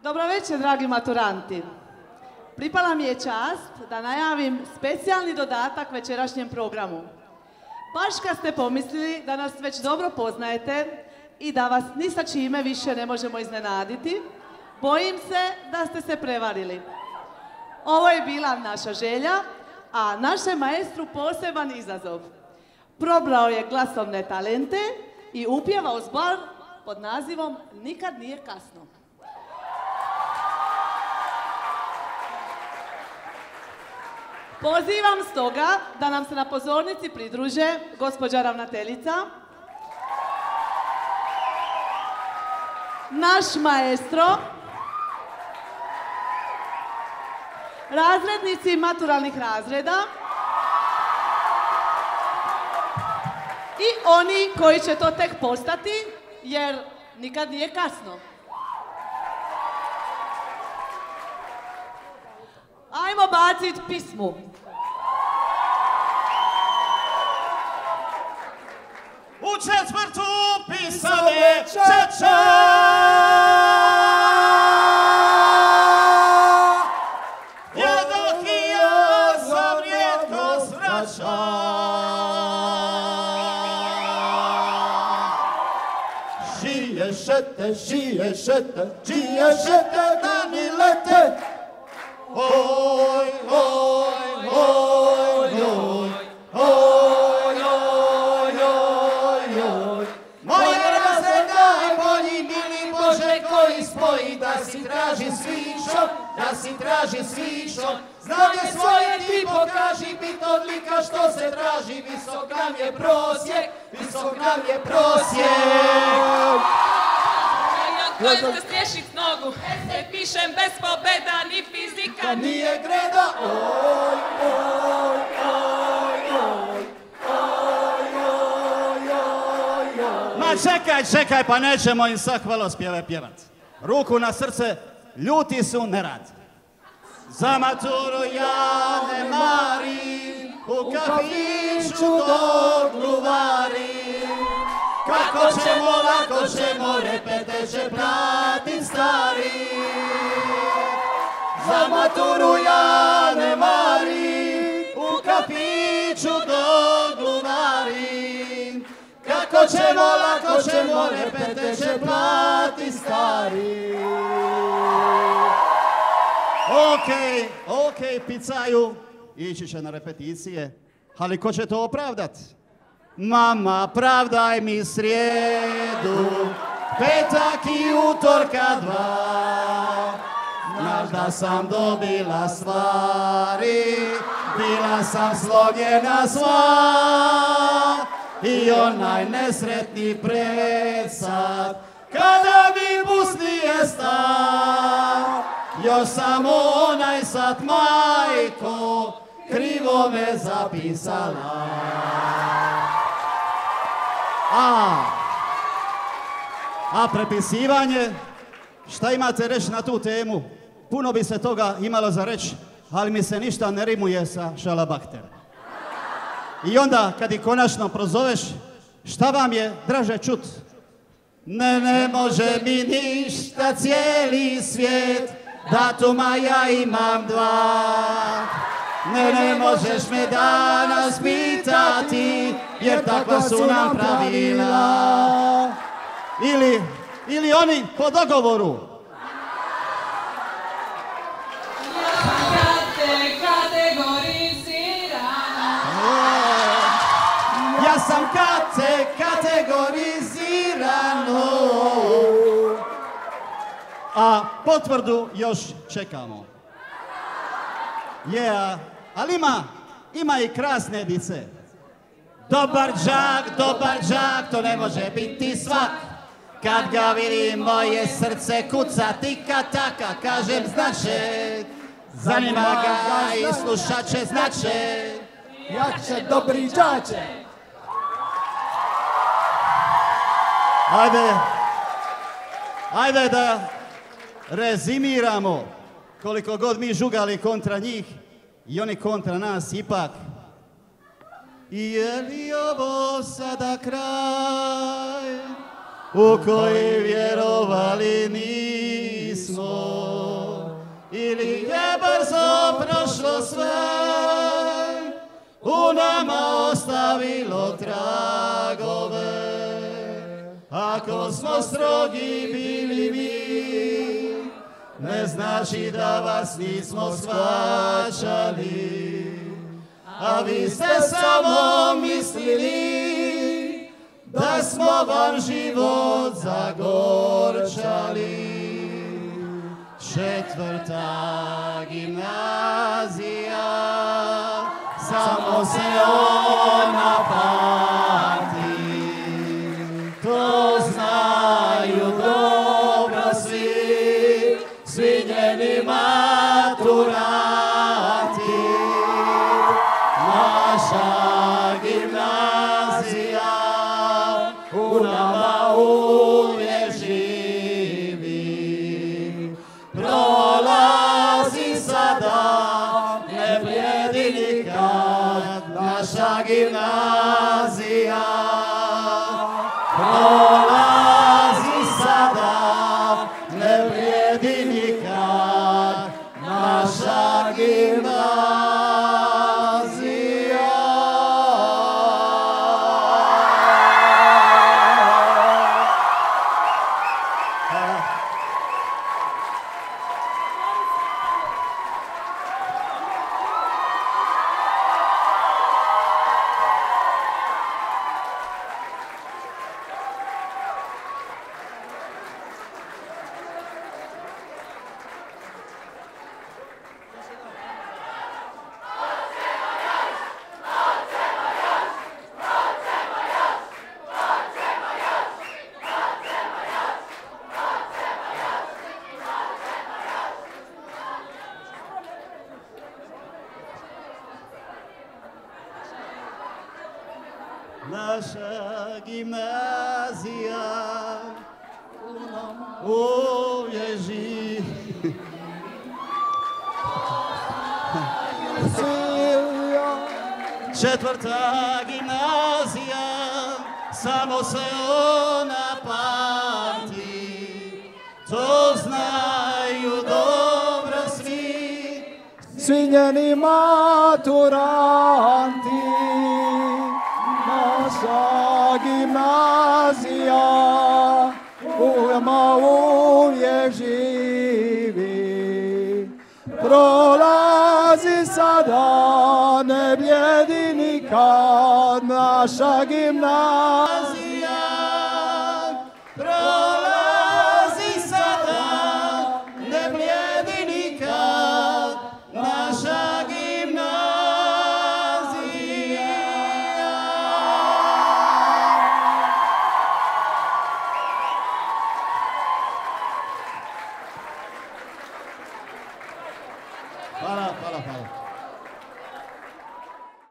Dobro večer, dragi maturanti. Pripala mi je čast da najavim specijalni dodatak večerašnjem programu. Baš kad ste pomislili da nas već dobro poznajete i da vas ni sa čime više ne možemo iznenaditi, bojim se da ste se prevarili. Ovo je bila naša želja, a našem maestru poseban izazov. Probrao je glasovne talente i upjevao zbor pod nazivom Nikad nije kasno. Pozivam stoga da nam se na pozornici pridruže gospođa ravnateljica, naš maestro, razrednici maturalnih razreda i oni koji će to tek postati, jer nikad nije kasno. Ajmo bacit pismu. U četvrtu pisale čača. Jednog i ja sam rijetko svraća. Šije šete, čije šete dani lete. Oj, oj, oj, oj, oj, oj, oj, oj. Moje raze najbolji, mili Bože, koji spoji da si traži svišo. Znanje svoje ti pokaži, bit odlika što se traži. Visok nam je prosjek. Koji ste striješit nogu, se pišem bez pobeda, ni fizika nije greda. Oj, oj, oj, oj, oj, oj, oj, oj. Ma čekaj, pa nećemo im sad hvalospjeve pjevat. Ruku na srce, ljuti su, ne rad. Za maturu ja ne marim, u kafiću dok gluvarim. Kako ćemo, lako ćemo, repete će platit stari. Za maturu ja ne marim, u kafiću dok gluvarim. Kako ćemo, lako ćemo, repete će platit stari. Okej, picaju, ići će na repeticije, ali ko će to opravdat? Mama, pravdaj mi srijedu, petak i utorka dva. Znaš da sam dobila stvari, bila sam slonjena sva. I onaj nesretni predsad, kada mi busnije sta. Još samo onaj sat, majko, krivo me zapisala. A prepisivanje, šta imate reći na tu temu? Puno bi se toga imalo za reći, ali mi se ništa ne rimuje sa šalabahter. I onda, kad ih konačno prozoveš, šta vam je draže čut? Ne može mi ništa cijeli svijet, datuma ja imam dva. Ne možeš me danas pitati, jer takva su nam pravila. Ili oni po dogovoru. Ja sam kategorizirano. A potvrdu još čekamo. Ali ima i krasne dice. Dobar đak, to ne može biti svak. Kad ga vidim, moje srce kuca, tika taka, kažem znače. Zanima ga i slušat će, znače. Jače, dobri đače. Ajde da rezimiramo. Koliko god mi žugali kontra njih i oni kontra nas, ipak. I je li ovo sada kraj u koji vjerovali nismo? ili je brzo prošlo sve, u nama ostavilo tragove. Ako smo strogi bili mi, ne znači da vas nismo shvaćali, a vi ste samo mislili da smo vam život zagorčali. Četvrta gimnazija, samo se ona pamti, to znaju dobro svi, svi njeni maturanti. Naša gimnazija u nama uvijek živi, prolazi sada, ne blijedi nikad naša gimnazija. Prolazi sada, ne blijedi nikad naša gimnazija. Naša gimnazija uvijek živi. Četvrta gimnazija, samo se ona pamti, to znaju dobro svi, svi njeni maturanti. Naša gimnazija u nama uvijek živi, prolazi sada, ne blijedi nikad naša gimnazija. Prolazi sada, ne blijedi nikad naša gimnazija. Hvala.